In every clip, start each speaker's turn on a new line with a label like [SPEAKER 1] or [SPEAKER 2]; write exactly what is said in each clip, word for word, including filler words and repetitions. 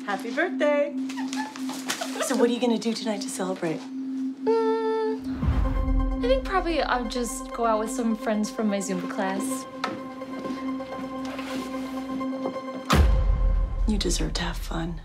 [SPEAKER 1] Happy birthday. So what are you gonna do tonight to celebrate?
[SPEAKER 2] Mm, I think probably I'll just go out with some friends from my Zumba class.
[SPEAKER 1] You deserve to have fun.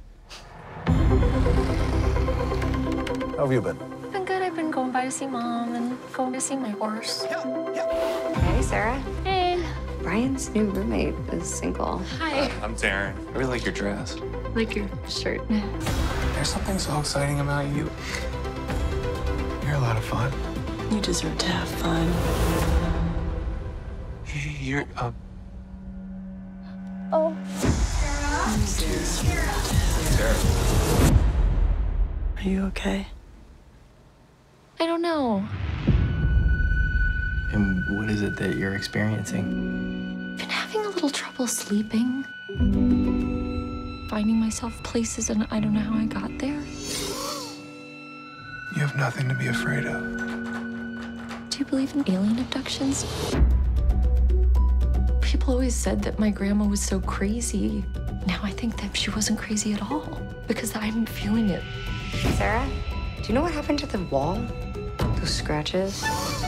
[SPEAKER 3] How have you been?
[SPEAKER 2] Been good. I've been going by to see Mom and going to see my horse.
[SPEAKER 4] Hey, Sarah.
[SPEAKER 2] Hey.
[SPEAKER 4] Brian's new roommate is single.
[SPEAKER 2] Hi.
[SPEAKER 5] I'm Darren. I really like your dress.
[SPEAKER 2] Like your shirt.
[SPEAKER 5] There's something so exciting about you. You're a lot of fun.
[SPEAKER 1] You deserve to have fun.
[SPEAKER 5] You're, uh...
[SPEAKER 2] Oh.
[SPEAKER 5] Sarah.
[SPEAKER 1] Are you okay?
[SPEAKER 2] I don't know.
[SPEAKER 6] And what is it that you're experiencing?
[SPEAKER 2] Been having a little trouble sleeping. Finding myself places and I don't know how I got there.
[SPEAKER 5] You have nothing to be afraid of.
[SPEAKER 2] Do you believe in alien abductions? People always said that my grandma was so crazy. Now I think that she wasn't crazy at all because I'm feeling it.
[SPEAKER 4] Sarah, do you know what happened to the wall? Those scratches?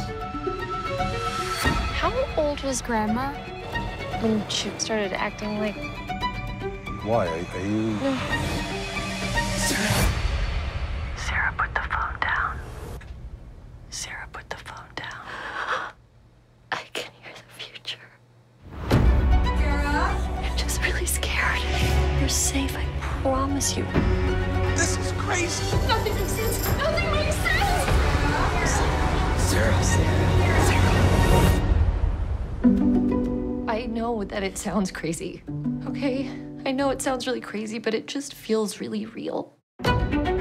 [SPEAKER 2] How old was Grandma when she started acting like...
[SPEAKER 3] Why? Are, are you...
[SPEAKER 2] No.
[SPEAKER 1] Sarah. Sarah, put the phone down. Sarah, put the phone down.
[SPEAKER 2] I can hear the future.
[SPEAKER 4] Sarah?
[SPEAKER 2] I'm just really scared. You're safe, I promise you.
[SPEAKER 5] This is crazy.
[SPEAKER 2] Nothing makes sense. Nothing makes sense.
[SPEAKER 5] Sarah.
[SPEAKER 2] Sarah. I know that it sounds crazy, okay? I know it sounds really crazy, but it just feels really real.